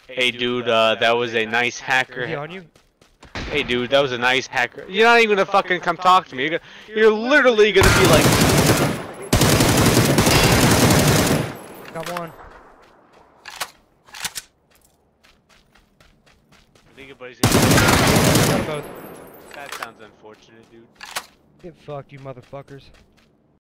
Hey dude, that was a nice hacker. Is he on you? Hey dude, that was a nice hacker. You're not even gonna fucking come talk to me. You're literally gonna be like... Got one. I think everybody's gonna... Got both. That sounds unfortunate, dude. Get fucked, you motherfuckers.